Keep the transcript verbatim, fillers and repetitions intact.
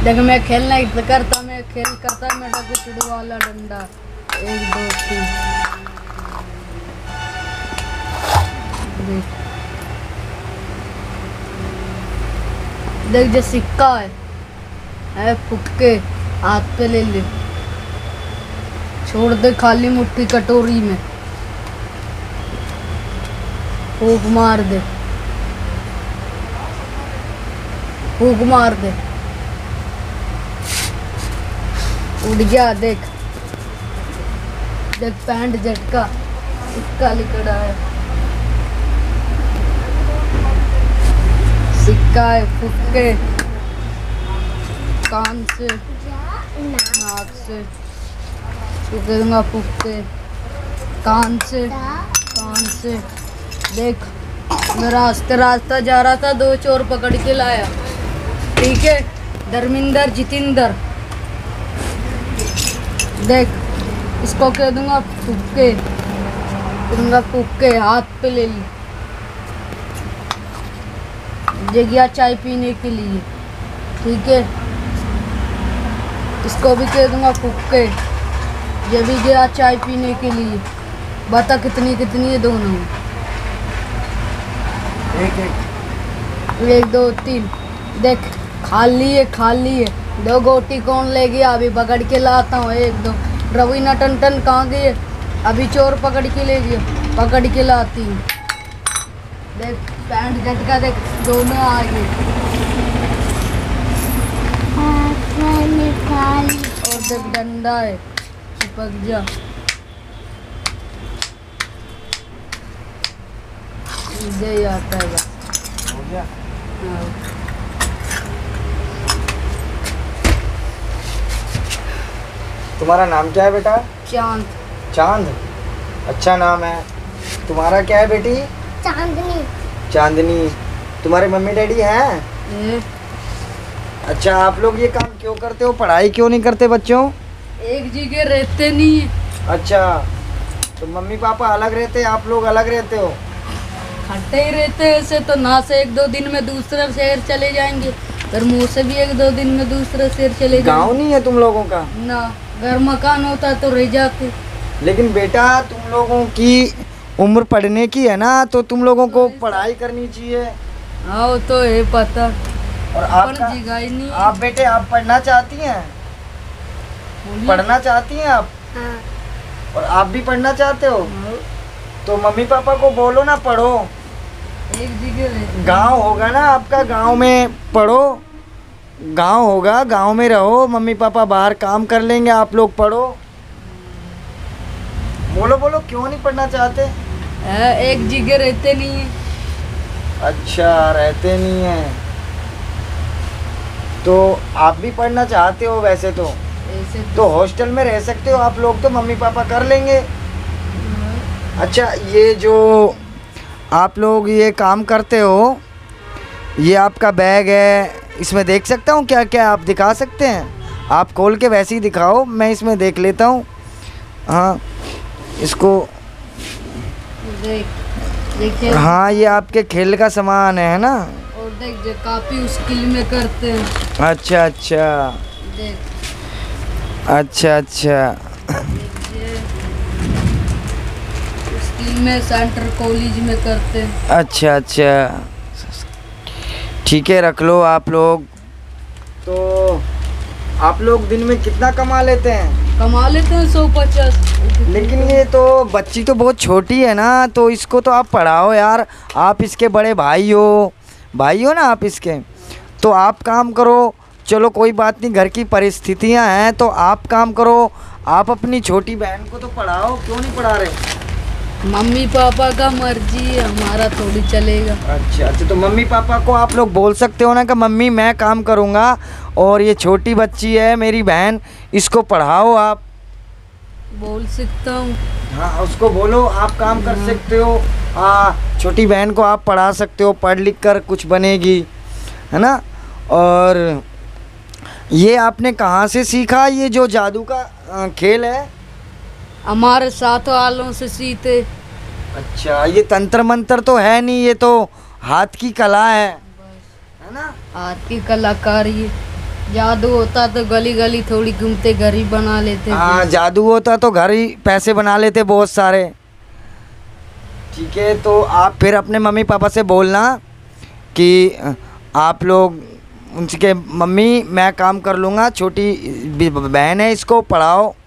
देख मैं खेलना ही करता, मैं खेल करता मेरा गुचड़ू वाला डंडा। एक दो तीन देख देख जो सिक्का है है फुक्के हाथ पे ले ले, छोड़ दे खाली मुट्ठी कटोरी में, फूक मार दे, फूक मार दे, उड़ गया। देख देख पैंट झटका सिक्का लिखड़ा है, सिक्का है फुक्के कान से नाक से दे दूंगा, फुक्के कान से कान से। देख मैं रास्ते रास्ता जा रहा था, दो चोर पकड़ के लाया, ठीक है, धर्मिंदर जितेंद्र। देख इसको कह दूंगा फुक्के, दूंगा फुक्के हाथ पे ले ली, जगह चाय पीने के लिए, ठीक है। इसको भी कह दूंगा फुक्के, ये भी गया चाय पीने के लिए। बता कितनी कितनी है दोनों? एक एक एक दो तीन। देख खाली है खाली है, दो गोटी कौन ले गया? अभी पकड़ के लाता हूँ। एक दो रवीना टन टन कहाँ गई? अभी चोर पकड़ के ले गया, पकड़ के लाती हूँ। देख पैंट झटका, देख दोनों आ गए। और देख डंडा है, चिपक जा। दे आता है बस। हो गया। हाँ। तुम्हारा नाम क्या है बेटा? चांद। चांद, अच्छा नाम है। तुम्हारा क्या है बेटी? चांदनी। चांदनी। तुम्हारे मम्मी डैडी हैं? ए? अच्छा, आप लोग ये काम क्यों करते हो? पढ़ाई क्यों नहीं करते बच्चों? एक जगह रहते नहीं है। अच्छा, तो मम्मी पापा अलग रहते, आप लोग अलग रहते हो? खट्टे ही रहते हैं ऐसे तो। ना से एक दो दिन में दूसरा शहर चले जाएंगे, फिर मुँह से भी एक दो दिन में दूसरा शहर चले जाएंगे। गाँव नहीं है तुम लोगों का? ना, घर मकान होता तो रह जाते। लेकिन बेटा तुम लोगों की उम्र पढ़ने की है ना, तो तुम लोगों को पढ़ाई करनी चाहिए। हाँ वो तो है पता, और आपका जीगा ही नहीं। आप बेटे आप पढ़ना चाहती हैं? पढ़ना चाहती हैं आप? हाँ। और आप भी पढ़ना चाहते हो? हाँ। तो मम्मी पापा को बोलो ना पढ़ो। एक जगह रहते। गांव होगा ना आपका, गांव में पढ़ो। गांव होगा, गांव में रहो, मम्मी पापा बाहर काम कर लेंगे, आप लोग पढ़ो। बोलो बोलो, क्यों नहीं पढ़ना चाहते? हाँ, एक जगह रहते नहीं है। अच्छा, रहते नहीं हैं, तो आप भी पढ़ना चाहते हो वैसे तो? ऐसे तो हॉस्टल में रह सकते हो आप लोग, तो मम्मी पापा कर लेंगे। अच्छा, ये जो आप लोग ये काम करते हो, ये आपका बैग है, इसमें देख सकता हूँ क्या क्या? आप दिखा सकते हैं? आप खोल के वैसे ही दिखाओ, मैं इसमें देख लेता हूँ। हाँ, इसको देख देखिए। हाँ, ये आपके खेल का सामान है ना? और देख जो काफी स्किल में करते हैं। अच्छा अच्छा देख अच्छा अच्छा स्किल में सेंटर कॉलेज में करते हैं। अच्छा अच्छा, ठीक है, रख लो आप लोग। तो आप लोग दिन में कितना कमा लेते हैं? कमा लेते हैं सौ पचास। लेकिन ये तो बच्ची तो बहुत छोटी है ना, तो इसको तो आप पढ़ाओ यार। आप इसके बड़े भाई हो, भाई हो ना आप इसके, तो आप काम करो। चलो कोई बात नहीं, घर की परिस्थितियां हैं, तो आप काम करो। आप अपनी छोटी बहन को तो पढ़ाओ, क्यों नहीं पढ़ा रहे? मम्मी पापा का मर्जी है, हमारा थोड़ी चलेगा। अच्छा अच्छा, तो मम्मी पापा को आप लोग बोल सकते हो ना कि मम्मी मैं काम करूँगा और ये छोटी बच्ची है मेरी बहन, इसको पढ़ाओ। आप बोल सकता हूँ। हाँ, उसको बोलो आप काम कर सकते हो। हाँ, छोटी बहन को आप पढ़ा सकते हो, पढ़ लिख कर कुछ बनेगी, है ना? और ये आपने कहाँ से सीखा ये जो जादू का खेल है? हमारे साथ वालों से सीते। अच्छा, ये तंत्र मंत्र तो है नहीं, ये तो हाथ की कला है, है ना? हाथ की कलाकारी। जादू होता तो गली गली थोड़ी घूमते घर ही बना लेते थे। हाँ, जादू होता तो घर ही पैसे बना लेते बहुत सारे। ठीक है, तो आप फिर अपने मम्मी पापा से बोलना कि आप लोग उनके, मम्मी मैं काम कर लूँगा, छोटी बहन है इसको पढ़ाओ,